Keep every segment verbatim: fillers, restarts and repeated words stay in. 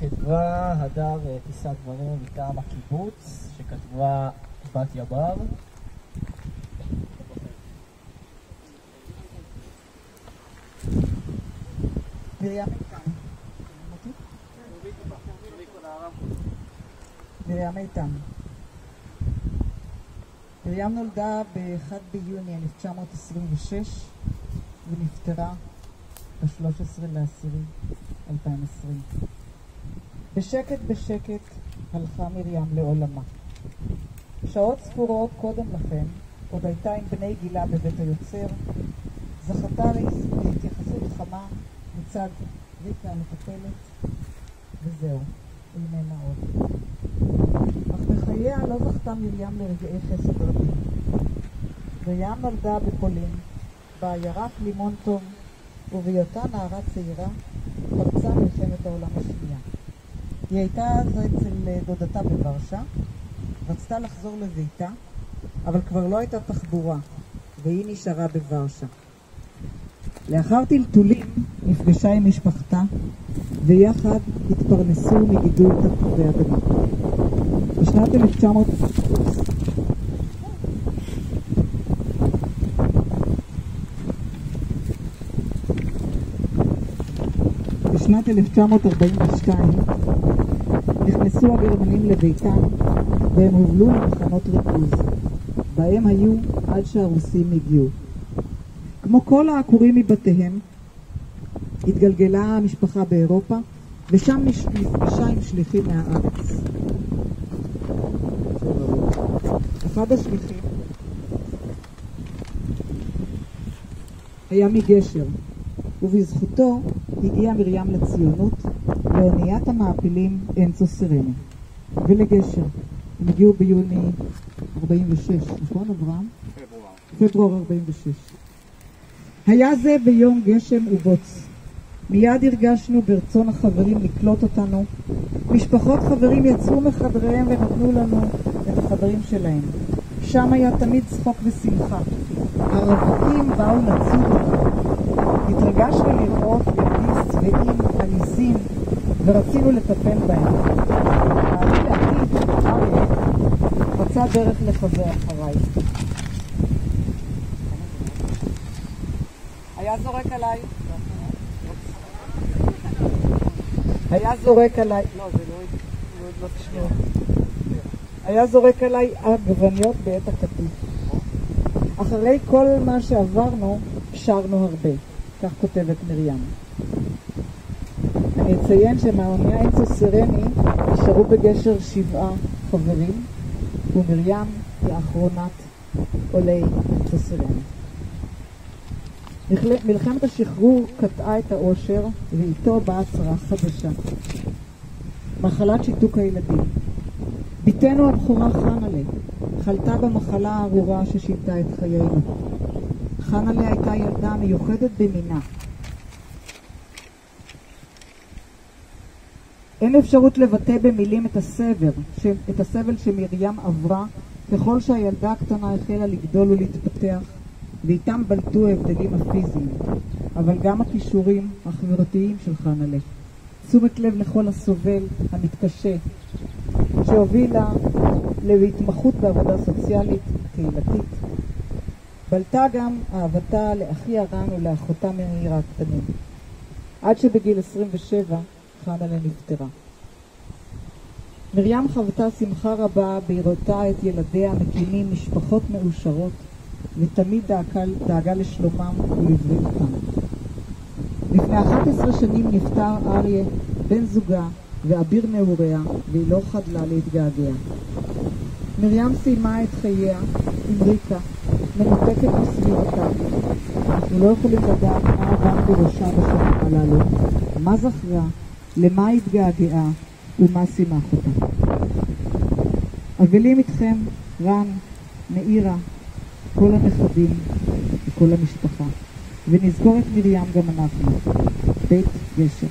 כתבה הדר פיסת דברים מטעם הקיבוץ שכתבה בתיה בר. מרים איתן. מרים איתן. מרים נולדה ב-אחד ביוני אלף תשע מאות עשרים ושש ונפטרה ב-שלושה עשר לאוקטובר אלפיים ועשרים. בשקט בשקט הלכה מרים לעולמה. שעות ספורות קודם לכן, עוד הייתה עם בני גילה בבית היוצר, זכתה להתייחסות חמה מצד ריקה המטפלת, וזהו, איננה עוד. אך בחייה לא זכתה מרים לרגעי חסד רבים. מרים נולדה בפולין, בעיירה לימון טוב, ובהיותה נערה צעירה פרצה מלחמת העולם השנייה. היא הייתה אז אצל דודתה בוורשה, רצתה לחזור לביתה, אבל כבר לא הייתה תחבורה, והיא נשארה בוורשה. לאחר טלטולים נפגשה עם משפחתה, ויחד התפרנסו מגידול תפוחי אדמה. בשנת אלף תשע מאות בשנת אלף תשע מאות ארבעים ושתיים נכנסו הגרמנים לביתם והם הובלו למחנות ריכוז, בהם היו עד שהרוסים הגיעו. כמו כל העקורים מבתיהם, התגלגלה המשפחה באירופה, ושם נפגשה עם שליחים מהארץ. אחד השליחים היה מגשר, ובזכותו הגיעה מרים לציונות, לאוניית המעפילים אנצו סרני ולגשר. הם הגיעו ביוני ארבעים ושש, נכון אברהם? פברואר. פברואר ארבעים ושש. היה זה ביום גשם ובוץ. מיד הרגשנו ברצון החברים לקלוט אותנו. משפחות חברים יצאו מחדריהם ונתנו לנו את החדרים שלהם. שם היה תמיד צחוק ושמחה. הרווקים באו לצוד אותנו. התרגשנו לראות ילדים צבעים, עליזים, ורצינו לטפל בהם. העלי לעתיד, אריה, מצא דרך לחזר אחריי. היה זורק עליי. היה זורק עליי. לא, זה לא, לא תשמעו. היה זורק עליי עגבניות בעת הקטיף. אחרי כל מה שעברנו, שרנו הרבה. כך כותבת מרים. אני אציין שמהאונייה אנצו סרני נשארו בגשר שבעה חברים, ומרים היא האחרונת עולי אנצו סרני. מלחמת השחרור קטעה את האושר, ואיתו באה צרה חדשה. מחלת שיתוק הילדים. ביתנו הבכורה חנלה חלתה במחלה הארורה ששינתה את חיינו. חנלה הייתה ילדה מיוחדת במינה. אין אפשרות לבטא במילים את הסבל, את הסבל שמרים עברה ככל שהילדה הקטנה החלה לגדול ולהתפתח, ואיתם בלטו ההבדלים הפיזיים, אבל גם הכישורים החברתיים של חנלה. תשומת לב לכל הסובל, המתקשה, שהובילה להתמחות בעבודה סוציאלית קהילתית. בלטה גם אהבתה לאחי הרן ולאחותה מאירה הקטנים. עד שבגיל עשרים ושבע חנלה נפטרה. מרים חוותה שמחה רבה בראותה את ילדיה מקימים משפחות מאושרות, ותמיד דאגה, דאגה לשלומם ולבריאותם. לפני אחת עשרה שנים נפטר אריה, בן זוגה ואביר נעוריה, והיא לא חדלה להתגעגע. מרים סיימה את חייה עם ריקה, מנותקת מסביבתה. אנחנו לא יכולים לדעת מה עבר בראשה בשנים הללו, מה זכרה, למה התגעגעה ומה שימח אותה. אבלים איתכם רן, מאירה, כל הנכדים וכל המשפחה, ונזכור את מרים גם אנחנו. בית גשר.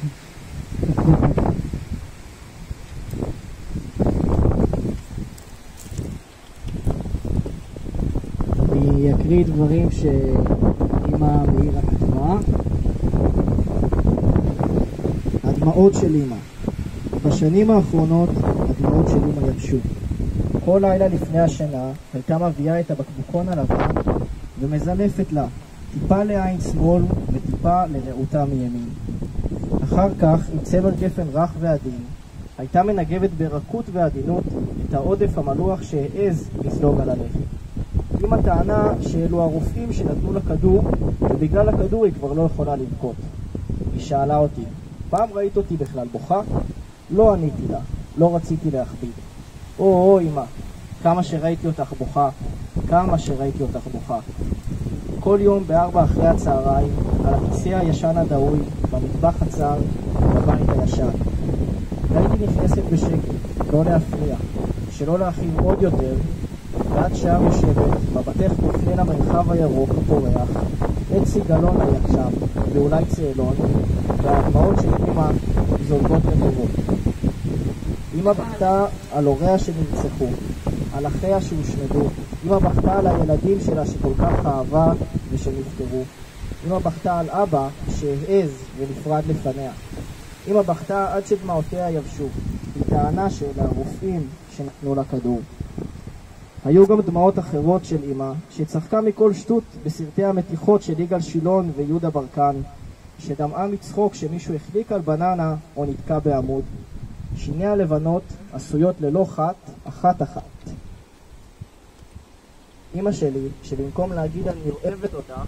אני אקריא דברים שאמא מאירה כתבה. הדמעות של אמא. בשנים האחרונות הדמעות של אמא יבשו. כל לילה לפני השינה הייתה מביאה את הבקבוקון הלבן ומזלפת לה, טיפה לעין שמאל וטיפה לרעותה מימין. אחר כך, עם צמר גפן רך ועדין, הייתה מנגבת ברכות ועדינות את העודף המלוח שהעז לזלוג על הלחם. אמא טענה שאלו הרופאים שנתנו לה כדור, ובגלל הכדור היא כבר לא יכולה לבכות. היא שאלה אותי, פעם ראית אותי בכלל בוכה? לא עניתי לה, לא רציתי להכביד. או, או, אמא, כמה שראיתי אותך בוכה, כמה שראיתי אותך בוכה. כל יום בארבע אחרי הצהריים, על הכיסא הישן הדהוי, במטבח הצר, בבית הישן. הייתי נכנסת בשקט, לא להפריע, שלא להכין עוד יותר, ועד שעה יושבת, מבטך מופנה למרחב הירוק הפורח, עץ סיגלון היה שם, ואולי צאלון, והדמעות של אמא זולגות לטובות. אמא בכתה על הוריה שנרצחו, על אחיה שהושמדו. אמא בכתה על הילדים שלה שכל כך אהבה ושנפטרו. אמא בכתה על אבא שהעז ונפרד לפניה. אמא בכתה עד שדמעותיה יבשו. היא טענה שאלה הרופאים שנתנו לה כדור. היו גם דמעות אחרות של אמא, שצחקה מכל שטות בסרטי המתיחות של יגאל שילון ויהודה ברקן, שדמעה מצחוק שמישהו החליק על בננה או נתקע בעמוד. שיניה הלבנות עשויות ללא חת, אחת אחת. אמא שלי, שבמקום להגיד אני אוהבת אותך,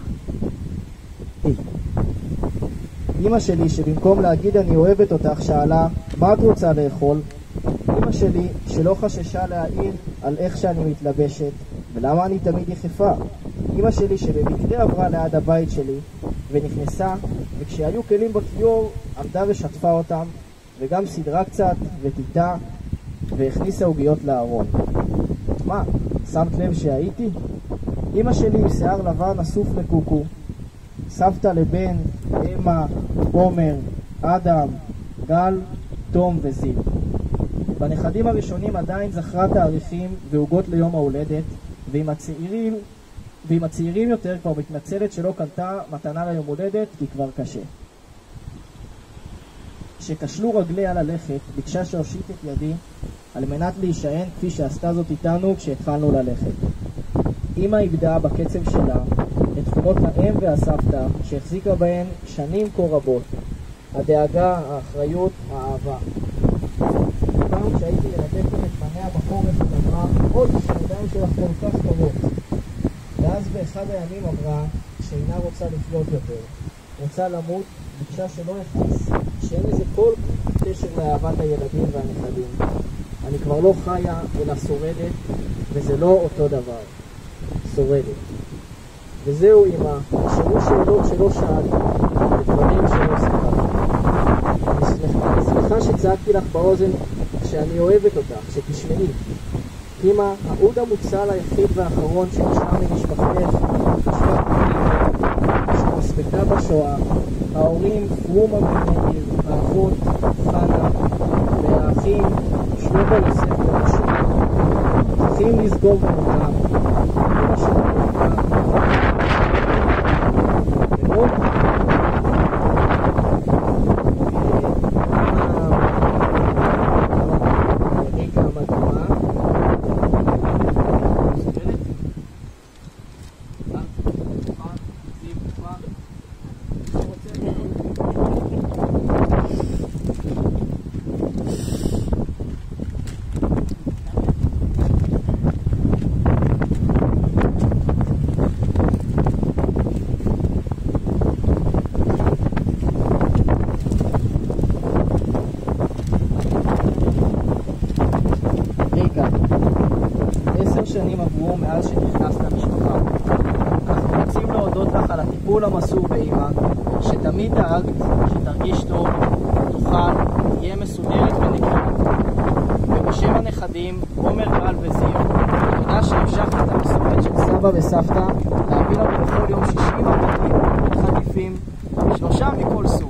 אמא שלי, שבמקום להגיד אני אוהבת אותך, שאלה, מה את רוצה לאכול? אמא שלי, שלא חששה להעיר על איך שאני מתלבשת, ולמה אני תמיד יחפה. אמא שלי, שבמקרה עברה ליד הבית שלי, ונכנסה, וכשהיו כלים בכיור, עמדה ושטפה אותם, וגם סדרה קצת, וטיטה, והכניסה עוגיות לארון. מה, שמת לב שהייתי? אמא שלי עם שיער לבן אסוף לקוקו, סבתא לבן, אמא, עומר, אדם, גל, תום וזיו. בנכדים הראשונים עדיין זכרה תאריכים ועוגות ליום ההולדת, ועם הצעירים, ועם הצעירים יותר כבר מתנצלת שלא קנתה מתנה ליום הולדת כי כבר קשה. כשקשלו רגליה ללכת, ביקשה שהושיט את ידי על מנת להישען כפי שעשתה זאת איתנו כשהתחלנו ללכת. אמא איבדה בקצב שלה את תכונות האם והסבתא שהחזיקה בהן שנים כה רבות. הדאגה, האחריות, האהבה. פעם כשהייתי מלטפת את פניה בחורף היא אמרה, עוד שהידיים שלך כל כך קרות. ואז באחד הימים אמרה שאינה רוצה לחיות יותר. רוצה למות, ביקשה שלא יחס, שאין לזה כל קשר לאהבת הילדים והנכדים. אני כבר לא חיה אלא שורדת, וזה לא אותו דבר. שורדת. וזהו אמא, נשארו שאלות שלא שאלתי, ודברים שלא סיפרתי. אני שמחה שצעקתי לך באוזן שאני אוהבת אותך, שתשמעי. אמא, העוד המוצל היחיד והאחרון שנשאר ממשפחתך, שנספתה בשואה, ההורים פרומה ומאיר, האחות חנה, והאחים שלובה יוסף ואנשים. צריכים לסגור במותם. אמא שלנו מאוד ריקה מדהימה. מסוגלת? זיו כבר שנים עברו מאז שנכנסת למשפחה. אנחנו רוצים להודות לך על הטיפול המסור באמא, שתמיד דאגת שתרגיש טוב, תוכל, תהיה מסודרת ונקייה. ובשם הנכדים, עומר, גל וזיו, תודה שהמשכת את המסורת של סבא וסבתא להביא לנו בכל יום שישי מתקים וחטיפים, שלושה מכל סוג.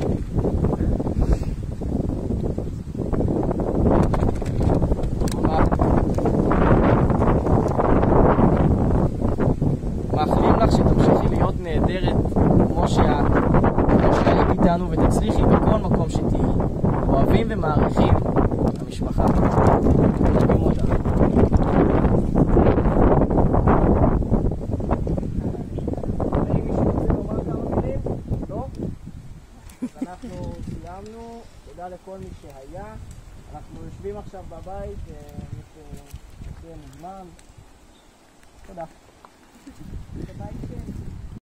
מאחלים לך שתמשיכי להיות נהדרת כמו שאת, כמו שהיית איתנו, ותצליחי בכל מקום שתהיי. אוהבים ומעריכים המשפחה. אוהבים אותך. אנחנו סיימנו, תודה לכל מי שהיה. אנחנו יושבים עכשיו בבית, מי שיוצא מוזמן. תודה. בבית כן.